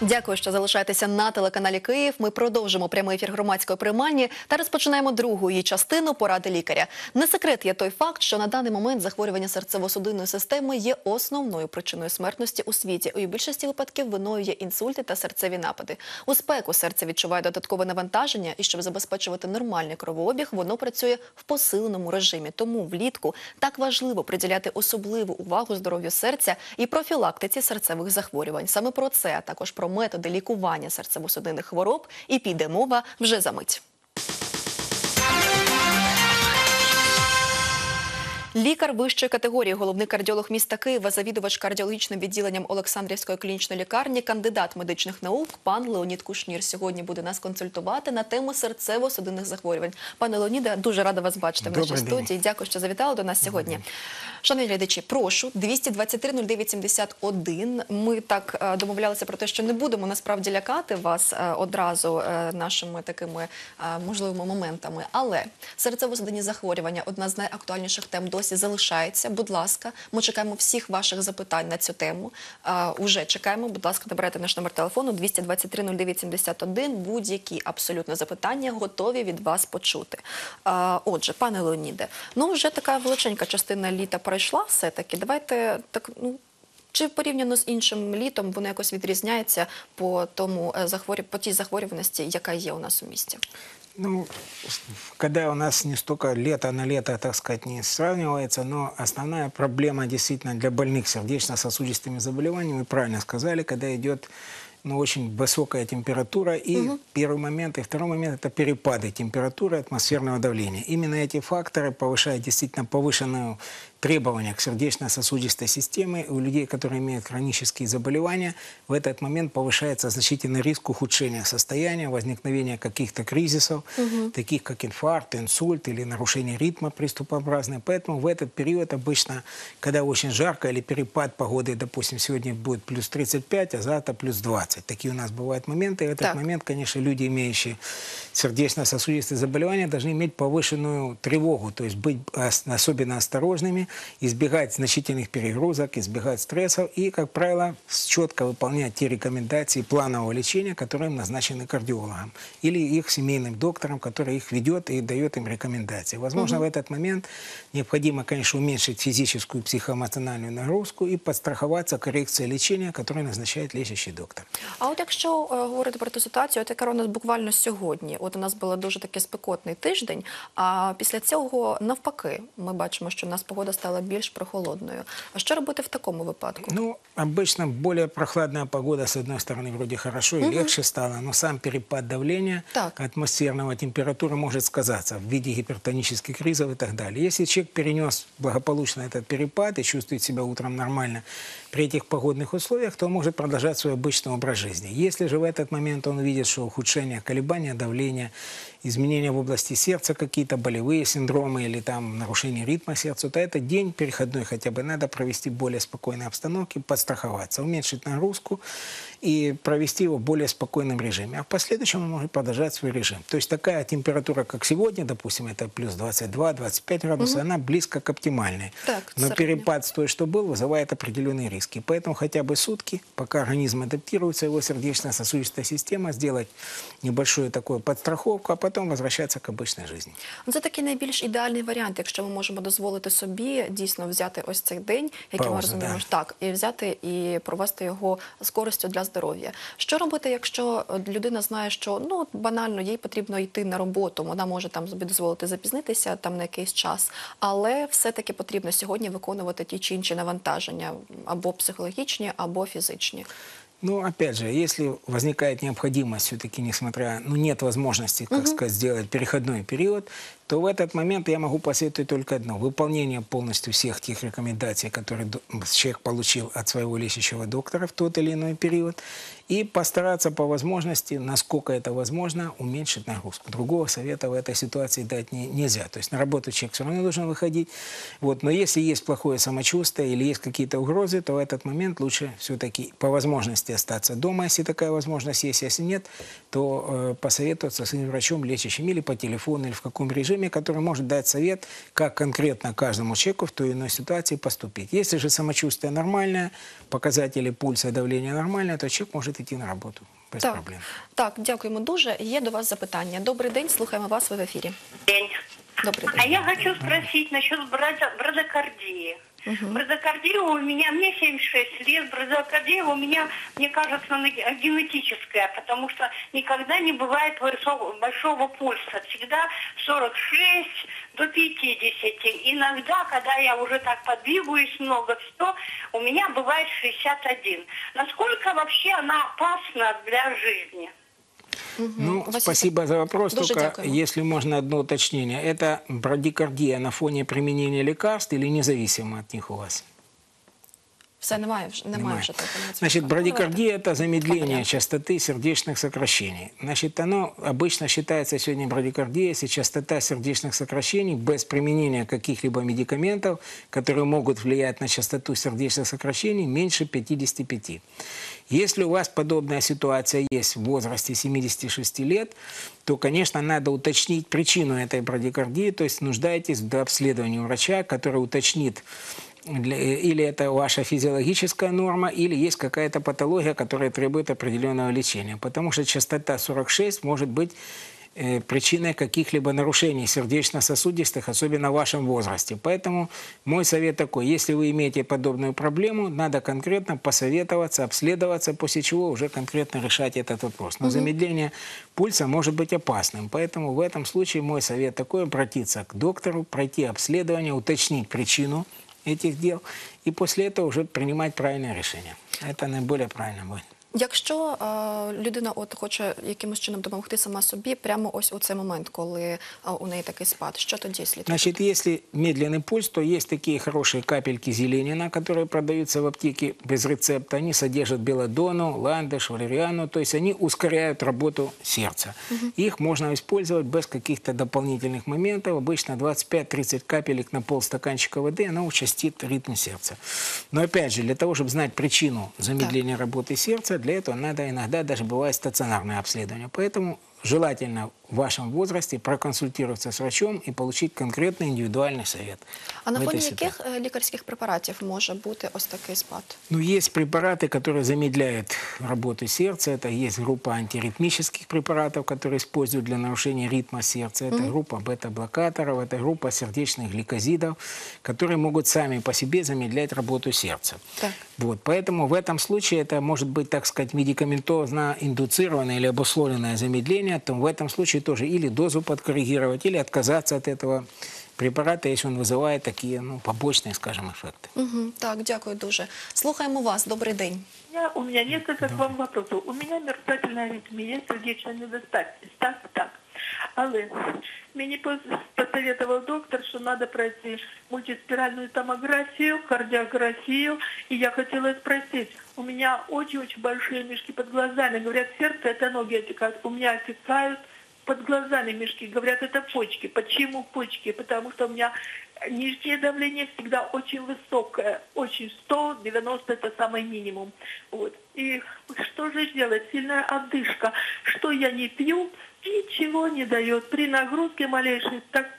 Дякую, що залишаєтеся на телеканалі Київ. Ми продовжимо прямий ефір громадської приймальні та розпочинаємо другу її частину «Поради лікаря». Не секрет є той факт, що на даний момент захворювання серцево-судинної системи є основною причиною смертності у світі. У більшості випадків виною є інсульти та серцеві напади. У спеку серце відчуває додаткове навантаження, і щоб забезпечувати нормальний кровообіг, воно працює в посиленому режимі. Тому влітку так важливо приділяти особливу увагу здоров'ю серця і профілактиці серцевих захворювань. Саме про це, а також про методи лікування серцево-судинних хвороб і піде мова вже за мить. Лікар вищої категорії, головний кардіолог міста Києва, завідувач кардіологічним відділенням Олександрівської клінічної лікарні, кандидат медичних наук пан Леонід Кушнір сьогодні буде нас консультувати на тему серцево-судинних захворювань. Пане Леоніде, дуже рада вас бачити в нашій студії. Дякую, що завітали до нас сьогодні. Шановні глядачі, прошу, 223-09-71. Ми так домовлялися про те, що не будемо насправді лякати вас одразу нашими такими можливими моментами. Але серцево-судинні захворювання – одна з найактуальніших тем досі залишається. Будь ласка, ми чекаємо всіх ваших запитань на цю тему. Уже чекаємо. Будь ласка, набирайте наш номер телефону 223-09-71. Будь-які абсолютно запитання готові від вас почути. Отже, пане Леоніде, ну вже така величенька частина літа пройшла все-таки. Давайте так, чи порівняно з іншим літом воно якось відрізняється по тій захворюваності, яка є у нас у місті? Ну, когда у нас не столько лето на лето, так сказать, не сравнивается, но основная проблема действительно для больных сердечно-сосудистыми заболеваниями, вы правильно сказали, когда идет очень высокая температура, и первый момент, и второй момент – это перепады температуры, атмосферного давления. Именно эти факторы повышают действительно повышенную требования к сердечно-сосудистой системе. У людей, которые имеют хронические заболевания, в этот момент повышается значительный риск ухудшения состояния, возникновения каких-то кризисов, таких как инфаркт, инсульт или нарушение ритма приступообразное. Поэтому в этот период обычно, когда очень жарко или перепад погоды, допустим, сегодня будет плюс 35, а завтра плюс 20. Такие у нас бывают моменты. И в этот момент, конечно, люди, имеющие сердечно-сосудистые заболевания, должны иметь повышенную тревогу, то есть быть особенно осторожными, избегать значительных перегрузок, избегать стрессов и, как правило, четко выполнять те рекомендации планового лечения, которые им назначены кардиологом или их семейным доктором, который их ведет и дает им рекомендации. Возможно, в этот момент необходимо, конечно, уменьшить физическую и психоэмоциональную нагрузку и подстраховаться коррекцией лечения, которое назначает лечащий доктор. А от якщо говорити про ту ситуацію, яка у нас буквально сьогодні, от у нас був дуже такий спекотний тиждень, а після цього навпаки, ми бачимо, що у нас погода стала більш прохолодною. А що робити в такому випадку? Ну, обычно более прохладная погода, с одной стороны, вроде хорошо и легче стало, но сам перепад давления, атмосферного температуры может сказаться в виде гипертонических кризов и так далее. Если человек перенес благополучно этот перепад и чувствует себя утром нормально при этих погодных условиях, то он может продолжать свой обычный образ жизни. Если же в этот момент он видит, что ухудшение, колебания давления, изменения в области сердца, какие-то болевые синдромы или там нарушение ритма сердца, то этот день переходной хотя бы надо провести в более спокойной обстановке, подстраховаться, уменьшить нагрузку и провести его в более спокойном режиме. А в последующем он может продолжать свой режим. То есть такая температура, как сегодня, допустим, это плюс 22-25 градусов, она близко к оптимальной. Но перепад с той, что был, вызывает определенные риски. Поэтому хотя бы сутки, пока организм адаптируется, его сердечно-сосудистая система, сделать небольшую такую подстраховку, а потом возвращаться к обычной жизни. Це такий найбільш ідеальний варіант, якщо ми можемо дозволити собі дійсно взяти ось цей день, який ми розуміємо, так, і взяти і провести його з користю для здоров'я. Що робити, якщо людина знає, що банально їй потрібно йти на роботу, вона може там собі дозволити запізнитися там на якийсь час, але все-таки потрібно сьогодні виконувати ті чи інші навантаження, або психологічні, або фізичні? Ну, опять же, если возникает необходимость, все-таки, несмотря, нет возможности, как сказать, сделать переходной период, то в этот момент я могу посоветовать только одно. Выполнение полностью всех тех рекомендаций, которые человек получил от своего лечащего доктора в тот или иной период, и постараться по возможности, насколько это возможно, уменьшить нагрузку. Другого совета в этой ситуации дать нельзя. То есть на работу человек все равно должен выходить. Но если есть плохое самочувствие или есть какие-то угрозы, то в этот момент лучше все-таки по возможности остаться дома, если такая возможность есть. Если нет, то посоветоваться с врачом лечащим или по телефону, или в каком режиме, системе, который может дать совет, как конкретно каждому человеку в той или иной ситуации поступить. Если же самочувствие нормальное, показатели пульса и давления нормальные, то человек может идти на работу без проблем. Так, дякуємо дуже. Є до вас запитання. Добрий день, слухаємо вас, ви в ефірі. День. Добрий А день. я хочу спросить насчет брадокардии. Брадокардия у меня, мне 76 лет, брадокардия у меня, мне кажется, генетическая, потому что никогда не бывает большого пульса. Всегда 46 до 50. Иногда, когда я уже так подвигаюсь много, все, у меня бывает 61. Насколько вообще она опасна для жизни? Ну, У вас спасибо за вопрос. Дуже Только дякуємо. если можно одно уточнение. Это брадикардия на фоне применения лекарств или независимо от них у вас? Все, немає вже такого. Значит, брадикардия – это замедление Понятно. частоты сердечных сокращений. Значит, оно обычно считается сегодня брадикардией, если частота сердечных сокращений без применения каких-либо медикаментов, которые могут влиять на частоту сердечных сокращений, меньше 55. Если у вас подобная ситуация есть в возрасте 76 лет, то, конечно, надо уточнить причину этой брадикардии, то есть нуждаетесь в дообследовании у врача, который уточнит, или это ваша физиологическая норма, или есть какая-то патология, которая требует определенного лечения. Потому что частота 46 может быть причиной каких-либо нарушений сердечно-сосудистых, особенно в вашем возрасте. Поэтому мой совет такой: если вы имеете подобную проблему, надо конкретно посоветоваться, обследоваться, после чего уже конкретно решать этот вопрос. Но замедление пульса может быть опасным. Поэтому в этом случае мой совет такой: обратиться к доктору, пройти обследование, уточнить причину этих дел и после этого уже принимать правильное решение. Это наиболее правильно будет. Якщо людина хоче якимось чином допомогти сама собі, прямо ось у цей момент, коли у неї такий спад, що тоді слід? Значит, если медленный пульс, то есть такие хорошие капельки зеленина, которые продаются в аптеке без рецепта. Они содержат белладонну, ландыш, валериану, то есть они ускоряют работу сердца. Их можно использовать без каких-то дополнительных моментов. Обычно 25-30 капелек на полстаканчика воды, она участит ритм сердца. Но опять же, для того, чтобы знать причину замедления работы сердца, для этого надо иногда даже бывает стационарное обследование. Поэтому желательно в вашем возрасте проконсультироваться с врачом и получить конкретный индивидуальный совет. А на в фоні этой яких ситуации. лікарських препаратів може бути ось такий спад? Ну, есть препараты, которые замедляют работу сердца. Это есть группа антиритмических препаратов, которые используют для нарушения ритма сердца. Это группа бета-блокаторов, это группа сердечных гликозидов, которые могут сами по себе замедлять работу сердца. Так. Вот, поэтому в этом случае это может быть, так сказать, медикаментозно индуцированное или обусловленное замедление, то в этом случае тоже или дозу подкоррегировать, или отказаться от этого препарата, если он вызывает такие, ну, побочные, скажем, эффекты. Так, дякую дуже. Слухаємо вас. Добрий день. У меня несколько к вам вопросов. У меня мерцательная аритмия, сердечная недостаточность. Так. Але мені посоветовал доктор, что надо пройти мультиспиральную томографию, кардиографию. И я хотела спросить, у меня очень-очень большие мешки под глазами. Говорят, сердце это ноги отекают. У меня отекают под глазами мешки. Говорят, это почки. Почему почки? Потому что у меня нижнее давление всегда очень высокое. Очень 190 это самый минимум. Вот. И что же делать? Сильная одышка. Что я не пью, ничего не дает. При нагрузке малейшей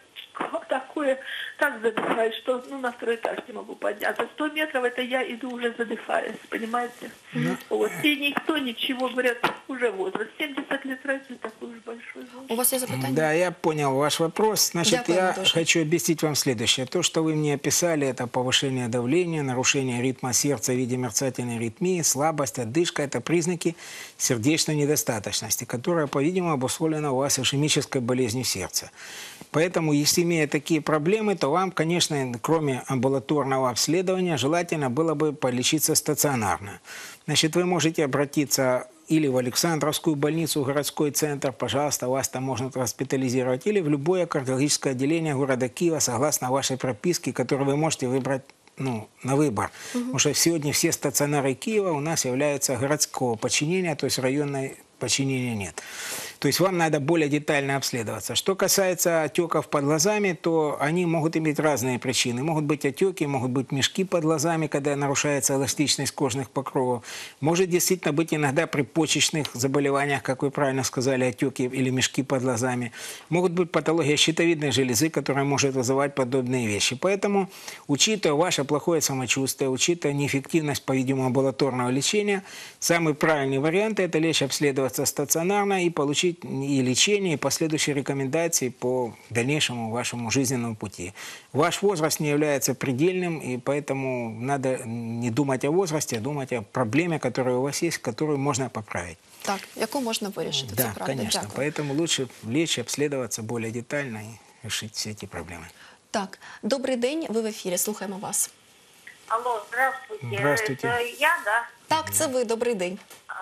так задыхаюсь, что на второй этаж не могу подняться. 100 метров это я иду уже задыхаясь, понимаете? Вот. И никто ничего, говорят, уже возраст. 70 лет разница такой уж большой возраст. У вас є запитання? Да, я понял ваш вопрос. Значит, Дякую, я Антош. хочу объяснить вам следующее. То, что вы мне описали, это повышение давления, нарушение ритма сердца в виде мерцательной аритмии, слабость, одышка – это признаки сердечной недостаточности, которая, по-видимому, обусловлена у вас ишемической болезнью сердца. Поэтому, если имея такие проблемы, то вам, конечно, кроме амбулаторного обследования, желательно было бы полечиться стационарно. Значит, вы можете обратиться или в Александровскую больницу, городской центр, пожалуйста, вас там можно госпитализировать, или в любое кардиологическое отделение города Киева, согласно вашей прописке, которую вы можете выбрать на выбор. Потому что сегодня все стационары Киева у нас являются городского подчинения, то есть районной подчинения нет. То есть вам надо более детально обследоваться. Что касается отеков под глазами, то они могут иметь разные причины. Могут быть отеки, могут быть мешки под глазами, когда нарушается эластичность кожных покровов. Может действительно быть иногда при почечных заболеваниях, как вы правильно сказали, отеки или мешки под глазами. Могут быть патология щитовидной железы, которая может вызывать подобные вещи. Поэтому, учитывая ваше плохое самочувствие, учитывая неэффективность, по-видимому, амбулаторного лечения, самый правильный вариант – это лечь обследоваться стационарно и получить и лечение, и последующие рекомендации по дальнейшему вашему жизненному пути. Ваш возраст не является предельным, и поэтому надо не думать о возрасте, а думать о проблеме, которая у вас есть, которую можно поправить. Так, яку можна вирішити, це Да, правда. конечно. Дякую. Поэтому лучше лечь, обследоваться более детально и решить все эти проблемы. Так, добрий день, ви в ефірі, слухаємо вас. Алло, здравствуйте. Здравствуйте. Это я, да? Так, це ви, добрий день.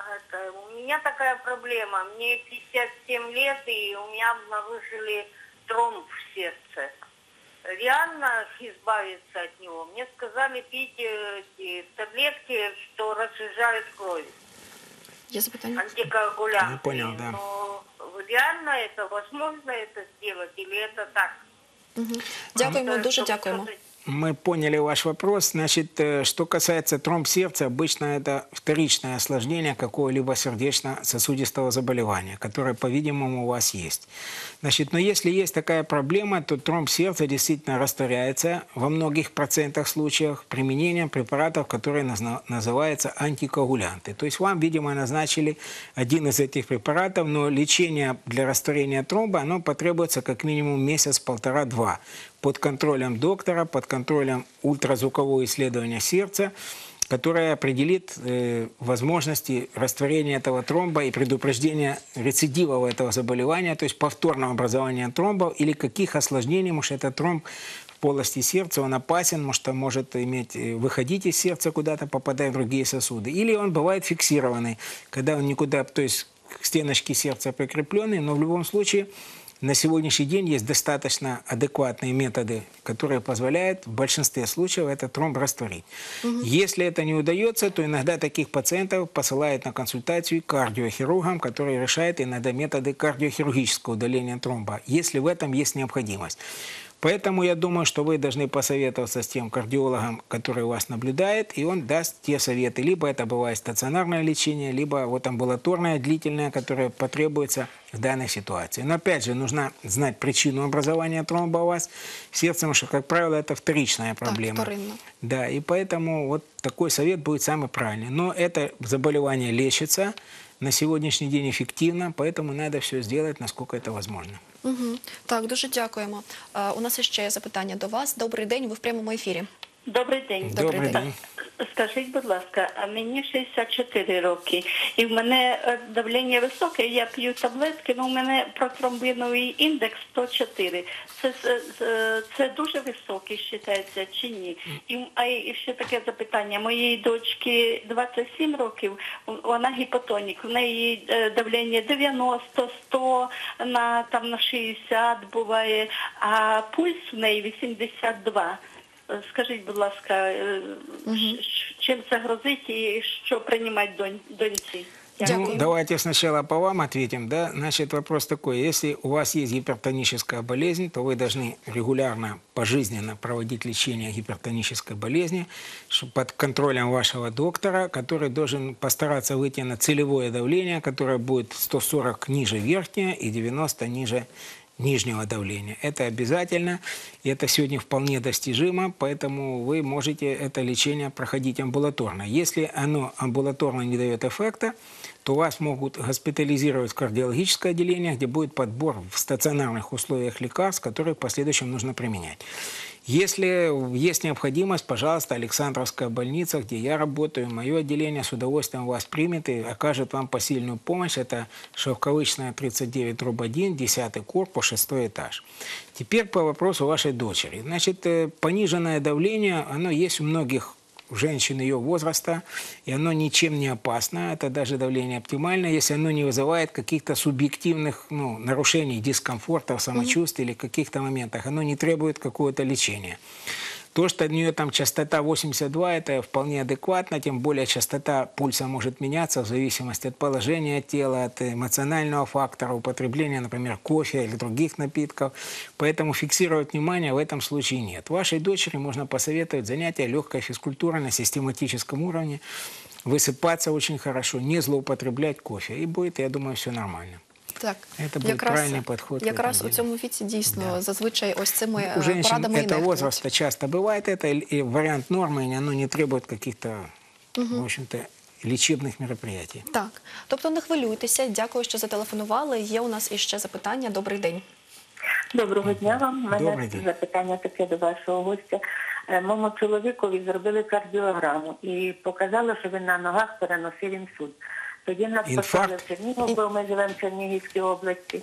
У меня такая проблема. Мне 57 лет, и у меня обнаружили тромб в сердце. Реально избавиться от него. Мне сказали пить эти таблетки, что разжижают кровь. Є запитання? Антикоагулянты. Я понял, да. Но реально это возможно это сделать или это так? Дякуємо, Это, дуже чтобы дякуємо. сказать, Мы поняли ваш вопрос. Значит, что касается тромб сердца, обычно это вторичное осложнение какого-либо сердечно-сосудистого заболевания, которое, по-видимому, у вас есть. Значит, но если есть такая проблема, то тромб сердца действительно растворяется во многих процентах случаев применением препаратов, которые называются антикоагулянты. То есть вам, видимо, назначили один из этих препаратов, но лечение для растворения тромба, оно потребуется как минимум месяц, полтора-два. Под контролем доктора, под контролем ультразвукового исследования сердца, которое определит возможности растворения этого тромба и предупреждения рецидивов этого заболевания, то есть повторного образования тромбов или каких осложнений, может, этот тромб в полости сердца, он опасен, может иметь, выходить из сердца куда-то, попадая в другие сосуды. Или он бывает фиксированный, когда он никуда, то есть к стеночке сердца прикрепленный, но в любом случае на сегодняшний день есть достаточно адекватные методы, которые позволяют в большинстве случаев этот тромб растворить. Если это не удается, то иногда таких пациентов посылают на консультацию к кардиохирургам, которые решают иногда методы кардиохирургического удаления тромба, если в этом есть необходимость. Поэтому я думаю, что вы должны посоветоваться с тем кардиологом, который вас наблюдает, и он даст те советы. Либо это бывает стационарное лечение, либо вот амбулаторное, длительное, которое потребуется в данной ситуации. Но опять же, нужно знать причину образования тромба у вас в сердце, потому что, как правило, это вторичная проблема. Так, вторинно. Да, и поэтому вот такой совет будет самый правильный. Но это заболевание лечится на сегодняшний день эффективно, поэтому надо все сделать, насколько это возможно. Угу. Так, дуже дякуємо. У нас ще є запитання до вас. Добрий день, ви в прямому ефірі. Добрий день. Добрий день. Скажіть, будь ласка, а мені 64 роки, і в мене давлення високе, я п'ю таблетки, але в мене протромбиновий індекс 104. Це дуже високий, вважається, чи ні? І ще таке запитання. Моїй дочці 27 років, вона гіпотонік, в неї давлення 90, 100, на 60 буває, а пульс в неї 82. Скажіть, будь ласка, чим це грозить и что принимать доньці? Ну, давайте сначала по вам ответим. Да? Значит, вопрос такой. Если у вас есть гипертоническая болезнь, то вы должны регулярно, пожизненно проводить лечение гипертонической болезни под контролем вашего доктора, который должен постараться выйти на целевое давление, которое будет 140 ниже верхнего и 90 ниже нижнего давления. Это обязательно, и это сегодня вполне достижимо, поэтому вы можете это лечение проходить амбулаторно. Если оно амбулаторно не дает эффекта, то вас могут госпитализировать в кардиологическое отделение, где будет подбор в стационарных условиях лекарств, которые в последующем нужно применять. Если есть необходимость, пожалуйста, Александровская больница, где я работаю, мое отделение с удовольствием вас примет и окажет вам посильную помощь. Это Шовковичная, 39/1, 10 корпус, 6 этаж. Теперь по вопросу вашей дочери. Значит, пониженное давление, оно есть у многих женщин ее возраста, и оно ничем не опасно, это даже давление оптимальное, если оно не вызывает каких-то субъективных нарушений, дискомфорта в самочувствии или каких-то моментах, оно не требует какого-то лечения. То, что у нее там частота 82, это вполне адекватно, тем более частота пульса может меняться в зависимости от положения тела, от эмоционального фактора, употребления, например, кофе или других напитков. Поэтому фиксировать внимание в этом случае нет. Вашей дочери можно посоветовать занятия легкой физкультурой на систематическом уровне, высыпаться очень хорошо, не злоупотреблять кофе. И будет, я думаю, все нормально. Так, Це буде правильний підход. Якраз у цьому віці дійсно зазвичай ось цими У женщин порадами і этого нехтують. возраста часто бывает это, и вариант нормы, и оно не требует каких-то, в общем-то, лечебных мероприятий. Так, тобто не хвилюйтеся, дякую, що зателефонували. Є у нас іще запитання. Добрий день. Доброго дня вам. У Добрий мене день. запитання таке до вашого гостя. Моєму чоловікові зробили кардіограму і показали, що він на ногах переносив інсульт. Тоді нас Інфаркт? послали в Чернігів, бо ми живемо в Чернігівській області,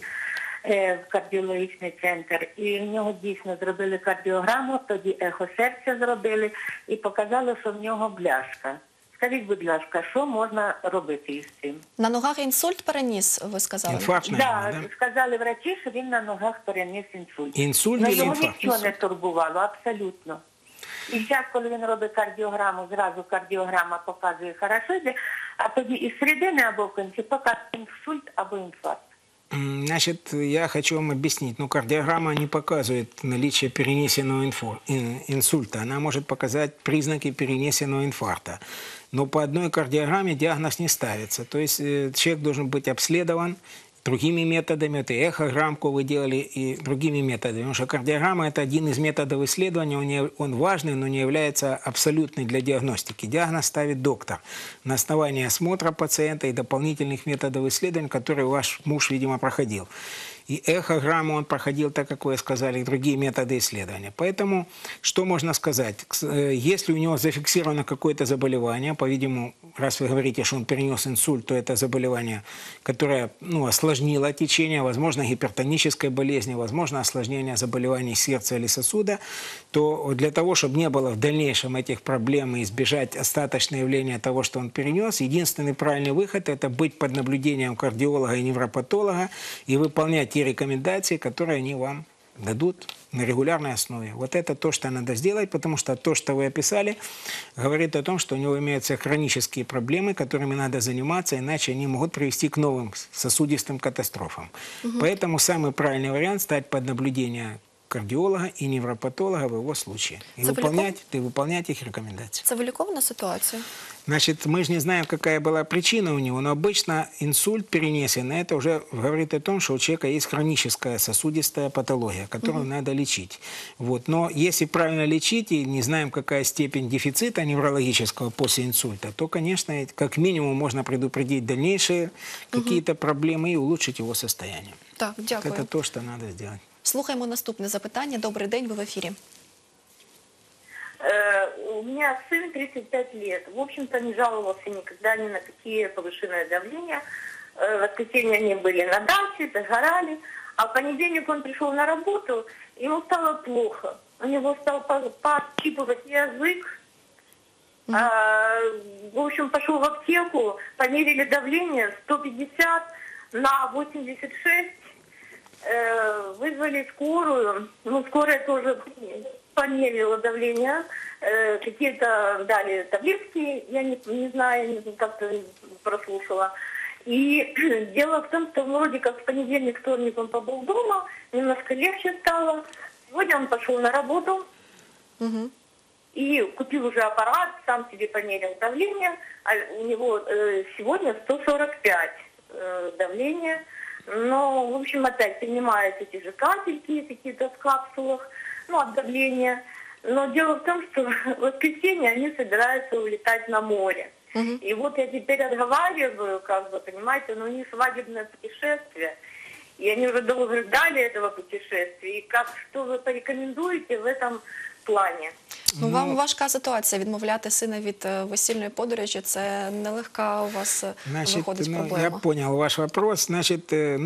в кардіологічний центр. І в нього дійсно зробили кардіограму, тоді ехо серця зробили і показали, що в нього бляшка. Скажіть, будь ласка, що можна робити із цим? На ногах інсульт переніс, ви сказали? Инфаркт, наверное, да? Сказали врачі, що він на ногах переніс інсульт. Інсульт Но или його інфаркт? нічого не турбувало, абсолютно. І зараз, коли він робить кардіограму, зразу кардіограма показує хорошо йде, а тоді із середини або в кінці показує інсульт або інфаркт. Значит, я хочу вам объяснить. Ну, кардиограмма не показывает наличие перенесенного инсульта. Она может показать признаки перенесенного инфаркта. Но по одной кардиограмме диагноз не ставится. То есть человек должен быть обследован другими методами. Это эхограммку вы делали и другими методами. Потому что кардиограмма – это один из методов исследования. Он важный, но не является абсолютной для диагностики. Диагноз ставит доктор на основании осмотра пациента и дополнительных методов исследования, которые ваш муж, видимо, проходил. И эхограмму он проходил, так как вы сказали, и другие методы исследования. Поэтому, что можно сказать? Если у него зафиксировано какое-то заболевание, по-видимому, раз вы говорите, что он перенес инсульт, то это заболевание, которое осложнило течение, возможно, гипертонической болезни, возможно, осложнение заболеваний сердца или сосуда, то для того, чтобы не было в дальнейшем этих проблем и избежать остаточного явления того, что он перенес, единственный правильный выход – это быть под наблюдением кардиолога и невропатолога и выполнять те рекомендации, которые они вам дадут на регулярной основе. Вот это то, что надо сделать, потому что то, что вы описали, говорит о том, что у него имеются хронические проблемы, которыми надо заниматься, иначе они могут привести к новым сосудистым катастрофам. Поэтому самый правильный вариант – стать под наблюдение кардиолога и невропатолога в его случае. И выполнять их рекомендации. Це вилікована ситуація? Значит, мы же не знаем, какая была причина у него, но обычно инсульт перенесен, это уже говорит о том, что у человека есть хроническая сосудистая патология, которую надо лечить. Вот. Но если правильно лечить и не знаем, какая степень дефицита неврологического после инсульта, то, конечно, как минимум можно предупредить дальнейшие какие-то проблемы и улучшить его состояние. Так, дякую. Это то, что надо сделать. Слухаємо наступне запитання. Добрий день, ви в ефірі. У меня сын 35 лет. В общем-то, не жаловался никогда ни на какие повышенное давление. В воскресенье они были на даче, догорали. А в понедельник он пришел на работу, ему стало плохо. У него стал подщипывать язык. В общем, пошел в аптеку, померили давление 150 на 86. Вызвали скорую. Ну, скорая тоже померила давление. Какие-то дали таблетки, я не знаю, как-то прослушала. И дело в том, что вроде как в понедельник, вторник он побыл дома, немножко легче стало. Сегодня он пошел на работу и купил уже аппарат, сам себе померил давление. А у него сегодня 145 давление. Но, в общем, опять принимают эти же капельки, какие-то в капсулах, от давления. Но дело в том, что в воскресенье они собираются улетать на море. И вот я теперь отговариваю, понимаете, у них свадебное путешествие. И они уже долго ждали этого путешествия. И что вы порекомендуете в этом плане? Ну, вам важка ситуація. Відмовляти сина від весільної подорожі – це нелегка у вас виходить проблема. Я понял ваш вопрос. Значит,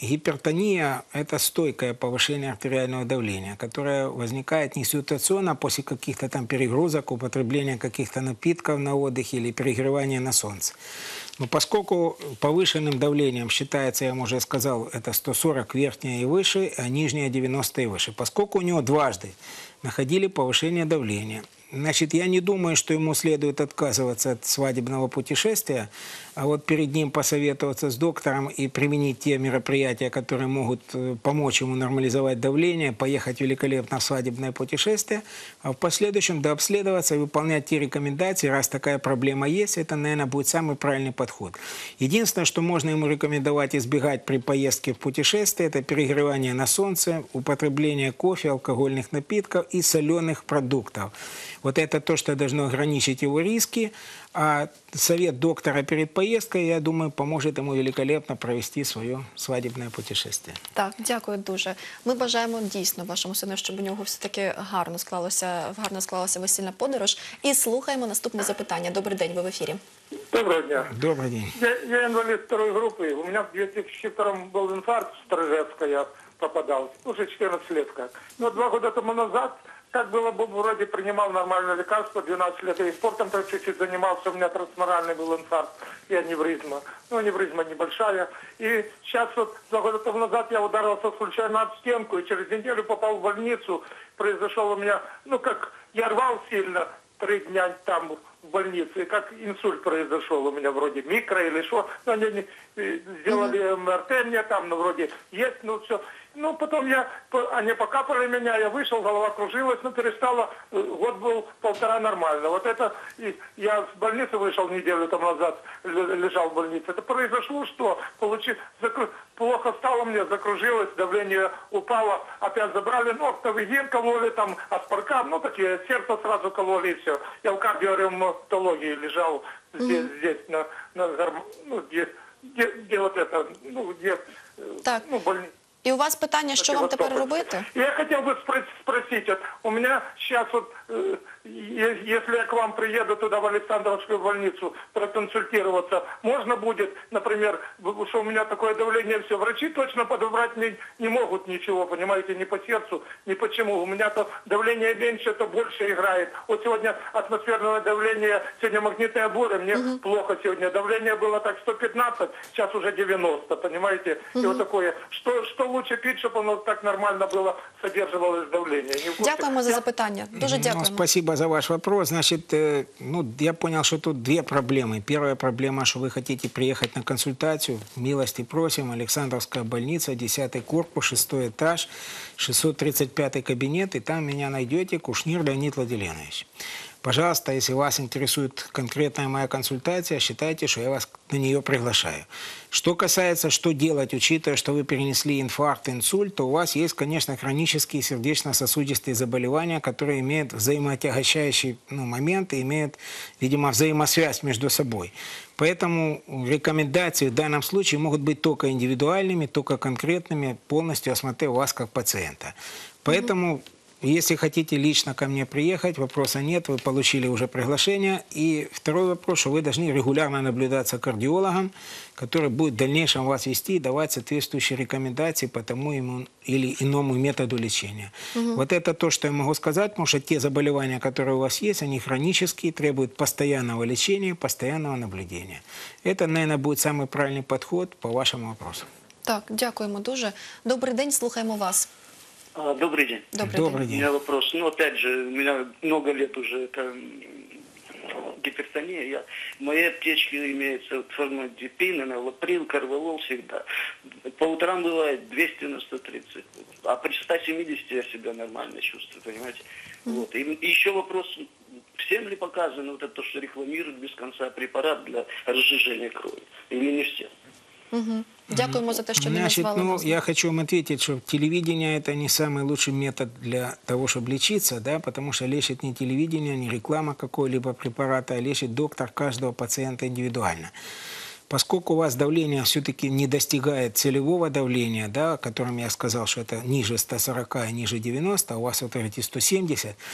гипертония – это стойкое повышение артериального давления, которое возникает не ситуационно после каких-то там перегрузок, употребления каких-то напитков на отдыхе или перегревания на солнце. Но поскольку повышенным давлением считается, я вам уже сказал, это 140 верхнее и выше, а нижнее 90 и выше. Поскольку у него дважды находили повышение давления, значит, я не думаю, что ему следует отказываться от свадебного путешествия, а вот перед ним посоветоваться с доктором и применить те мероприятия, которые могут помочь ему нормализовать давление, поехать великолепно в свадебное путешествие, а в последующем дообследоваться и выполнять те рекомендации, раз такая проблема есть, это, наверное, будет самый правильный подход. Единственное, что можно ему рекомендовать избегать при поездке в путешествие, это перегревание на солнце, употребление кофе, алкогольных напитков и соленых продуктов. Вот это то, что должно ограничить его риски, а совет доктора перед поездкой, я думаю, поможет ему великолепно провести своє свадібне путешествие. Так, дякую дуже. Ми бажаємо дійсно вашому сину, щоб у нього все-таки гарно склалася весільна подорож. І слухаємо наступне запитання. Добрий день, ви в ефірі. Доброго дня. Добрый день. Я инвалид второй группы. У меня в 2002 был инфаркт, в Сторожевска я попадал. Уже 14 лет как. Но 2 года тому назад, как было бы, вроде принимал нормальное лекарство, 12 лет. И спортом чуть-чуть занимался. У меня трансморальный был инфаркт и аневризма. Ну, аневризма небольшая. И сейчас вот 2 года тому назад я ударился случайно об стенку. И через неделю попал в больницу. Произошел у меня, ну, как я рвал сильно 3 дня там в больнице, и как инсульт произошел у меня, вроде микро или что, но они сделали МРТ мне там, ну, вроде есть, ну, все. Ну, потом они покапали меня, я вышел, голова кружилась, но перестала, год был 1,5 нормально. Вот это, я с больницы вышел неделю тому назад, лежал в больнице. Это произошло, что плохо стало мне, закружилось, давление упало, опять забрали, ну, октавигин кололи, там, аспаркам, ну, такие, сердце сразу кололи и все. Я в кардиоревматологии лежал здесь, ну, где вот это, ну, где, Так. ну, больница. І у вас питання, що вам тепер робити? Я хотел бы спросить, вот, у меня сейчас вот, если я к вам приеду туда в Александровскую больницу проконсультироваться, можно будет, например, что у меня такое давление, все, врачи точно подобрать мне не могут ничего, понимаете, ни по сердцу, ни почему. У меня-то давление меньше, то больше играет. Вот сегодня атмосферное давление, сегодня магнитная буря, мне плохо сегодня. Давление было так 115, сейчас уже 90, понимаете? И вот такое, что лучше пить, чтобы оно так нормально было, содерживалось давление. Дякуємо за запитання. Дуже Ну, дякуємо. спасибо за ваш вопрос. Значит, ну, я понял, что тут 2 проблемы. Первая проблема, что вы хотите приехать на консультацию. Милости просим. Александровская больница, 10 корпус, 6 этаж, 635 кабинет. И там меня найдете, Кушнир Леонид Владимирович. Пожалуйста, если вас интересует конкретная моя консультация, считайте, что я вас на нее приглашаю. Что касается, что делать, учитывая, что вы перенесли инфаркт, инсульт, то у вас есть, конечно, хронические сердечно-сосудистые заболевания, которые имеют взаимоотягощающий момент и имеют, видимо, взаимосвязь между собой. Поэтому рекомендации в данном случае могут быть только индивидуальными, только конкретными, полностью осмотрев вас как пациента. Поэтому... Если хотите лично ко мне приехать, вопроса нет, вы получили уже приглашение. И второй вопрос, что вы должны регулярно наблюдаться кардиологом, который будет в дальнейшем вас вести и давать соответствующие рекомендации по тому или иному методу лечения. Вот это то, что я могу сказать, потому что те заболевания, которые у вас есть, они хронические, требуют постоянного лечения, постоянного наблюдения. Это, наверное, будет самый правильный подход по вашему вопросу. Так, дякуємо дуже. Добрий день, слухаємо вас. Добрый день. Добрый У день. меня вопрос. Ну, опять же, у меня много лет уже это гипертония. В моей аптечке имеется фармадипин, налоприл, карвалол всегда. По утрам бывает 200 на 130. А при 170 я себя нормально чувствую, понимаете? Вот. И еще вопрос. Всем ли показано вот это, то, что рекламируют без конца препарат для разжижения крови? Или не всем? Дякуємо за те, що не Значит, назвали ну, нас. я хочу вам ответить, что телевидение – это не самый лучший метод для того, чтобы лечиться, да, потому что лечит не телевидение, не реклама какой-либо препарата, а лечит доктор каждого пациента индивидуально. Поскольку у вас давление все-таки не достигает целевого давления, да, о котором я сказал, что это ниже 140 и ниже 90, а у вас вот эти 170,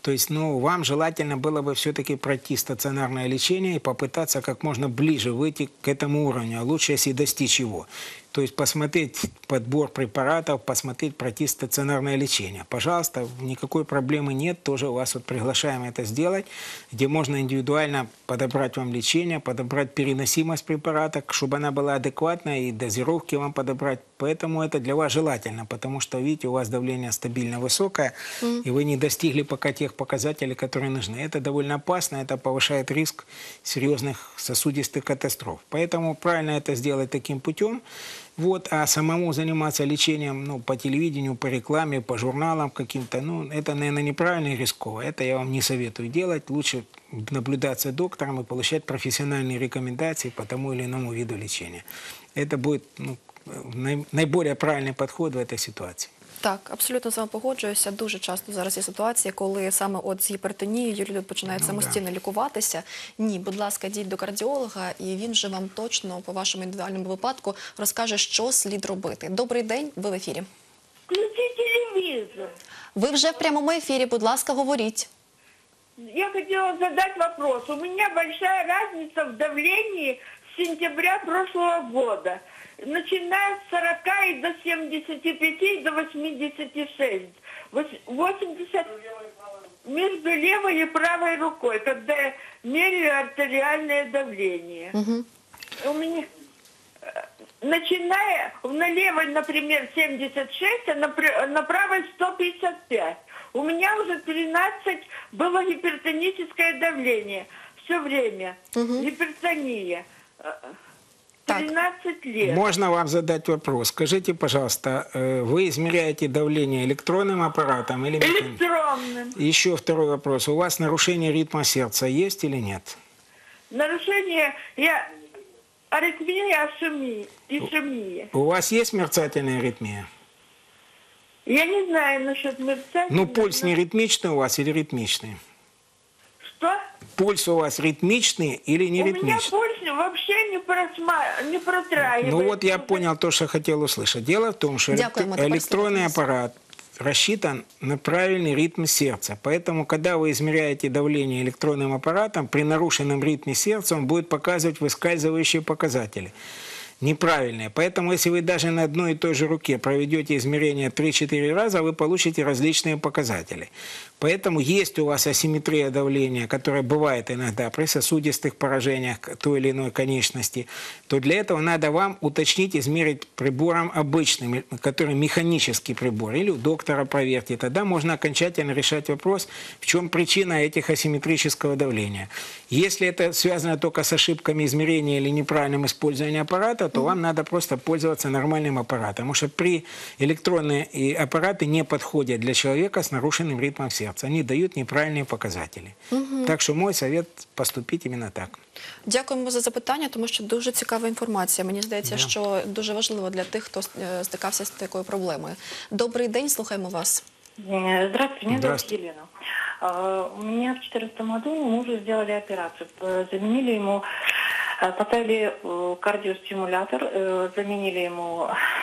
То есть, ну, вам желательно было бы все-таки пройти стационарное лечение и попытаться как можно ближе выйти к этому уровню, а лучше, если достичь его. То есть посмотреть подбор препаратов, посмотреть, пройти стационарное лечение. Пожалуйста, никакой проблемы нет, тоже вас вот приглашаем это сделать, где можно индивидуально подобрать вам лечение, подобрать переносимость препарата, чтобы она была адекватная, и дозировки вам подобрать. Поэтому это для вас желательно, потому что, видите, у вас давление стабильно высокое, и вы не достигли пока тех показателей, которые нужны. Это довольно опасно, это повышает риск серьезных сосудистых катастроф. Поэтому правильно это сделать таким путем. Вот, а самому заниматься лечением, ну, по телевидению, по рекламе, по журналам каким-то, ну, это, наверное, неправильно и рисково. Это я вам не советую делать. Лучше наблюдать за доктором и получать профессиональные рекомендации по тому или иному виду лечения. Это будет, ну, наиболее правильний підход в цій ситуації. Так, абсолютно з вами погоджуюся. Дуже часто зараз є ситуації, коли саме от з гіпертонією люди починають самостійно лікуватися. Ні, будь ласка, йдіть до кардіолога, і він же вам точно по вашому індивідуальному випадку розкаже, що слід робити. Добрий день, ви в ефірі. Включи телевизор. Ви вже в прямому ефірі, будь ласка, говоріть. Я хотела задать вопрос. У меня большая разница в давлении с сентября прошлого года. Начиная с 40 и до 75, и до 86. 80 между левой и правой рукой, когда я меряю артериальное давление. У меня, начиная на левой, например, 76, а на правой 155. У меня уже 13 было гипертоническое давление. Все время. Гипертония. 13 лет. Можно вам задать вопрос? Скажите, пожалуйста, вы измеряете давление электронным аппаратом или механическим? Электронным. Еще второй вопрос. У вас нарушение ритма сердца есть или нет? Нарушение, аритмия, ишемия. У вас есть мерцательная аритмия? Я не знаю насчет мерцания. Ну, пульс не ритмичный у вас или ритмичный? Что? Пульс у вас ритмичный или не У меня ритмичный? пульс вообще не протраивает. Ну вот я понял то, что хотел услышать. Дело в том, что Дякуємо, тепер электронный слухаємо. аппарат рассчитан на правильный ритм сердца. Поэтому, когда вы измеряете давление электронным аппаратом, при нарушенном ритме сердца он будет показывать выскальзывающие показатели. Неправильные. Поэтому, если вы даже на одной и той же руке проведете измерение 3-4 раза, вы получите различные показатели. Поэтому есть у вас асимметрия давления, которая бывает иногда при сосудистых поражениях той или иной конечности, то для этого надо вам уточнить, измерить прибором обычным, который механический прибор, или у доктора проверьте. Тогда можно окончательно решать вопрос, в чем причина этих асимметрического давления. Если это связано только с ошибками измерения или неправильным использованием аппарата, то вам надо просто пользоваться нормальным аппаратом. Потому что при электронные аппараты не подходят для человека с нарушенным ритмом сердца. Они дают неправильные показатели. Так что мой совет – поступить именно так. Дякуємо за запитання, тому що дуже цікава інформація. Мені здається, що дуже важливо для тих, хто стикався з такою проблемою. Добрий день, слухаємо вас. Здравствуйте, меня зовут Елена. У меня в 2014 году мужу сделали операцию. Заменили ему, поставили кардиостимулятор, заменили ему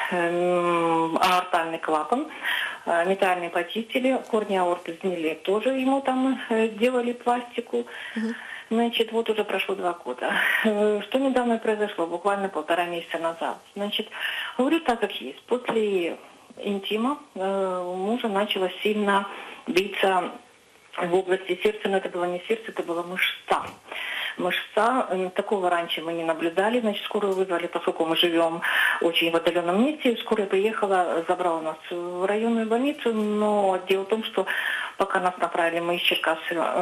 аортальный клапан, метальные почистили, корни аорты сняли, тоже ему там делали пластику. Значит, вот уже прошло 2 года. Что недавно произошло, буквально 1,5 месяца назад. Значит, говорю так, как есть. После интима у мужа начало сильно биться в области сердца, но это было не сердце, это была мышца. Мышца, такого раньше мы не наблюдали, значит, скорую вызвали, поскольку мы живем очень в отдаленном месте, скорая приехала, забрала нас в районную больницу, но дело в том, что пока нас направили мы из Черкас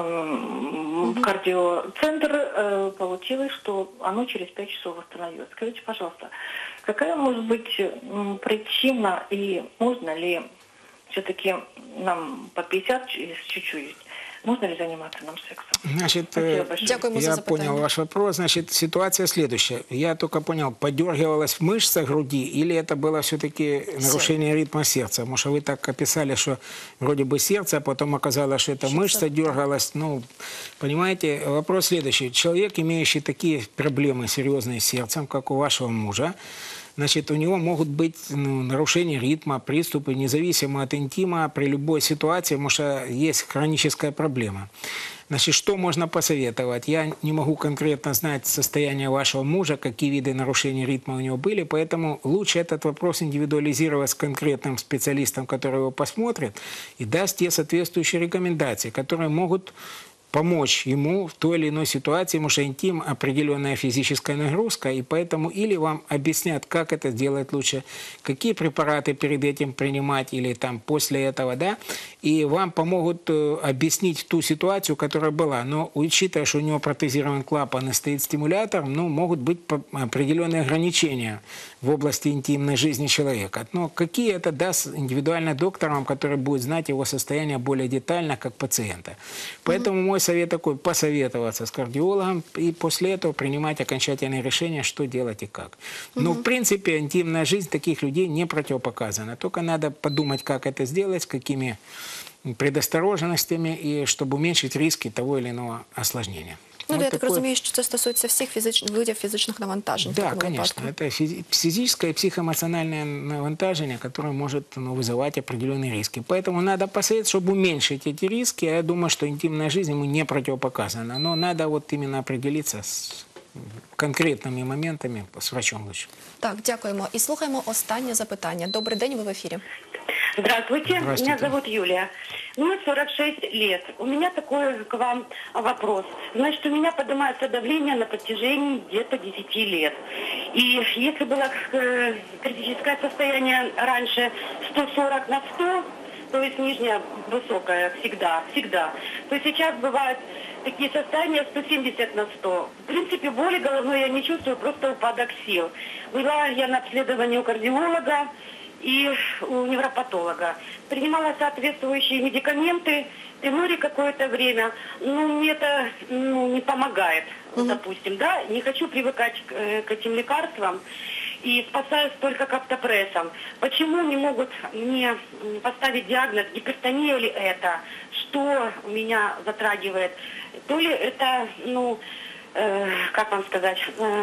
в кардиоцентр, получилось, что оно через 5 часов восстановилось. Скажите, пожалуйста, какая может быть причина и можно ли все-таки нам по 50 чуть-чуть, можно ли заниматься нам сексом? Значит, Дякуємо за я запитання. понял ваш вопрос. Значит, ситуация следующая. Я только понял, подергивалась мышца груди или это было все-таки нарушение ритма сердца? Потому что вы так описали, что вроде бы сердце, а потом оказалось, что это мышца дергалась. Ну, понимаете, вопрос следующий. Человек, имеющий такие проблемы серьезные с сердцем, как у вашего мужа, значит, у него могут быть нарушения ритма, приступы, независимо от интима, при любой ситуации, потому что есть хроническая проблема. Значит, что можно посоветовать? Я не могу конкретно знать состояние вашего мужа, какие виды нарушений ритма у него были, поэтому лучше этот вопрос индивидуализировать с конкретным специалистом, который его посмотрит и даст те соответствующие рекомендации, которые могут помочь ему в той или иной ситуации, потому что интим – определенная физическая нагрузка, и поэтому или вам объяснят, как это сделать лучше, какие препараты перед этим принимать или там после этого, да, и вам помогут объяснить ту ситуацию, которая была. Но учитывая, что у него протезирован клапан и стоит стимулятор, ну, могут быть определенные ограничения в области интимной жизни человека. Но какие это даст индивидуально доктор вам, который будет знать его состояние более детально, как пациента. Поэтому мой совет такой – посоветоваться с кардиологом и после этого принимать окончательное решение, что делать и как. Но, в принципе, интимная жизнь таких людей не противопоказана. Только надо подумать, как это сделать, с какими предосторожностями, и чтобы уменьшить риски того или иного осложнения. Ну, Вот я так такой... розумію, що це стосується всіх видів фізичних навантажень. в Да, такому конечно. випадку. Это физическое и психоэмоциональное навантажение, которое может вызывать определенные риски. Поэтому надо посоветовать, чтобы уменьшить эти риски. Я думаю, что интимная жизнь ему не противопоказана. Но надо вот именно определиться с конкретными моментами с врачом лучше. Так, дякуємо. І слухаємо останнє запитання. Добрий день, ви в ефірі. Здравствуйте. Здравствуйте. Меня зовут Юлия. Мне 46 лет. У меня такой к вам вопрос. Значит, у меня поднимается давление на протяжении где-то 10 лет. И если было критическое состояние раньше 140 на 100, то есть нижняя высокая всегда, то сейчас бывают такие состояния 170 на 100. В принципе, боли головной я не чувствую, просто упадок сил. Была я на обследовании у кардиолога и у невропатолога. Принимала соответствующие медикаменты, Тенори какое-то время. Ну, мне это не помогает, допустим, да. Не хочу привыкать к этим лекарствам и спасаюсь только каптопрессом. Почему не могут мне поставить диагноз, гипертония ли это, что меня затрагивает? То ли это, как вам сказать,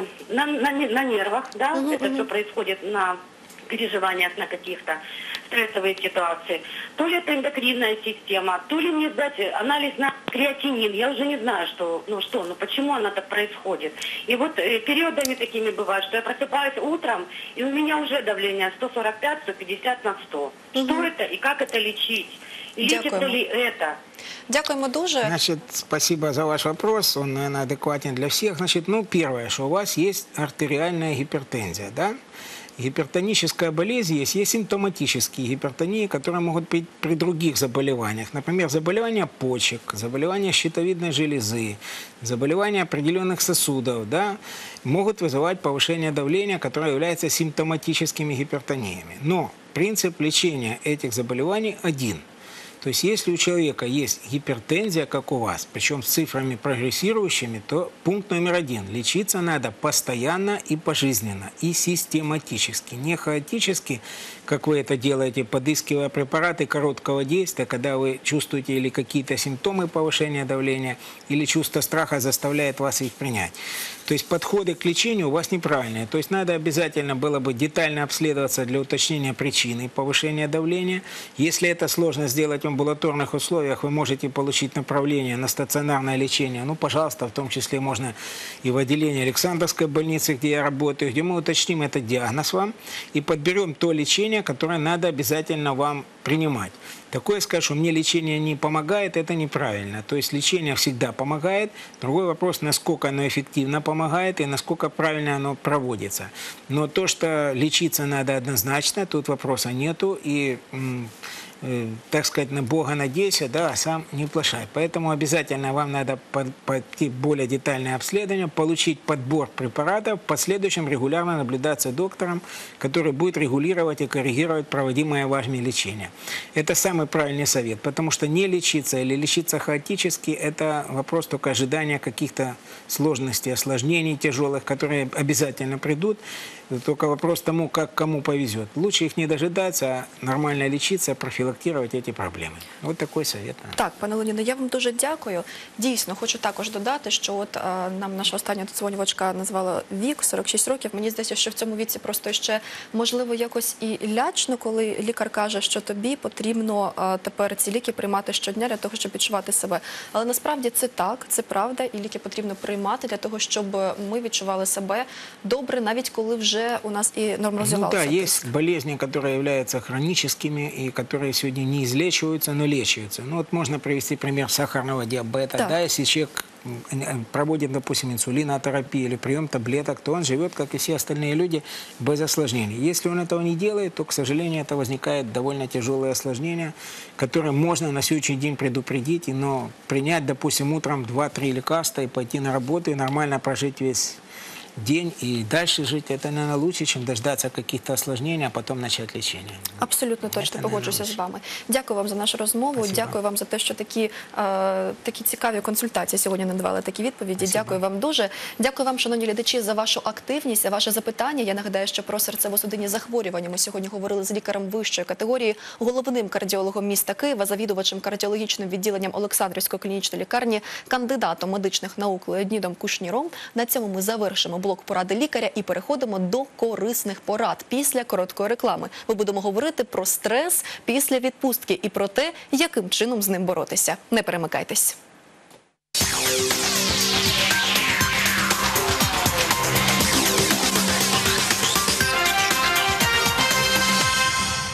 на нервах, да, это все происходит на переживаниях, на каких-то стрессовые ситуации. То ли это эндокринная система, то ли мне сдать анализ на креатинин. Я уже не знаю, почему она так происходит. И вот периодами такими бывает, что я просыпаюсь утром, и у меня уже давление 145-150 на 100. Что это и как это лечить? И лечится ли это? Дякуємо дуже. Значит, спасибо за ваш вопрос, он, наверное, адекватен для всех. Значит, первое, что у вас есть артериальная гипертензия, да? Гипертоническая болезнь есть симптоматические гипертонии, которые могут быть при других заболеваниях. Например, заболевания почек, заболевания щитовидной железы, заболевания определенных сосудов, да, могут вызывать повышение давления, которое является симптоматическими гипертониями. Но принцип лечения этих заболеваний один. То есть, если у человека есть гипертензия, как у вас, причем с цифрами прогрессирующими, то пункт номер 1. Лечиться надо постоянно и пожизненно, и систематически. Не хаотически, как вы это делаете, подыскивая препараты короткого действия, когда вы чувствуете или какие-то симптомы повышения давления, или чувство страха заставляет вас их принять. То есть, подходы к лечению у вас неправильные. То есть, надо обязательно было бы детально обследоваться для уточнения причины повышения давления. Если это сложно сделать в амбулаторных условиях, вы можете получить направление на стационарное лечение. Ну, пожалуйста, в том числе можно и в отделении Александровской больницы, где я работаю, где мы уточним этот диагноз вам и подберем то лечение, которое надо обязательно вам принимать. Такое сказать, что мне лечение не помогает, это неправильно. То есть лечение всегда помогает. Другой вопрос, насколько оно эффективно помогает и насколько правильно оно проводится. Но то, что лечиться надо однозначно, тут вопроса нету. И так сказать, на Бога надейся, да, а сам не плашай. Поэтому обязательно вам надо пойти более детальное обследование, получить подбор препаратов, в последующем регулярно наблюдаться доктором, который будет регулировать и коррегировать проводимое вами лечение. Это самый правильный совет, потому что не лечиться или лечиться хаотически – это вопрос только ожидания каких-то сложностей, осложнений тяжелых, которые обязательно придут. Только вопрос тому, как кому повезет. Лучше их не дожидаться, а нормально лечиться, профилактировать эти проблемы. Вот такой совет. Так, пане Леоніде, я вам дуже дякую. Дійсно, хочу також додати, що от нам наша остання додзвонювачка назвала вік, 46 років. Мені здається, що в цьому віці просто ще, можливо, якось і лячно, коли лікар каже, що тобі потрібно тепер ці ліки приймати щодня для того, щоб відчувати себе. Але насправді це так, це правда, і ліки потрібно приймати для того, щоб ми відчували себе добре, навіть коли вже у нас і нормалізувався. Ну да, есть болезни, которые являются хроническими и которые сегодня не излечиваются, но лечиваются. Ну вот можно привести пример сахарного диабета. Так. Да, если человек проводит, допустим, инсулинотерапию или прием таблеток, то он живет, как и все остальные люди, без осложнений. Если он этого не делает, то, к сожалению, это возникает довольно тяжелые осложнения, которые можно на следующий день предупредить, но принять, допустим, утром 2-3 лекарства и пойти на работу и нормально прожить весь день и дальше жить, это, наверное, лучше, чем дождаться каких-то осложнений, а потом начать лечение. Абсолютно точно погоджуся з вами. Дякую вам за нашу розмову. Спасибо. Дякую вам за те, що такі цікаві консультації сьогодні надавали, такі відповіді. Спасибо. Дякую вам дуже. Дякую вам, шановні глядачі, за вашу активність, за ваше запитання. Я нагадаю, що про серцево-судинні захворювання ми сьогодні говорили з лікарем вищої категорії, головним кардіологом міста Києва, завідувачем кардіологічним відділенням Олександрівської клінічної лікарні, кандидатом медичних наук Леонідом Кушніром. На цьому ми завершимо блок поради лікаря і переходимо до корисних порад після короткої реклами. Ми будемо говорити про стрес після відпустки і про те, яким чином з ним боротися. Не перемикайтесь.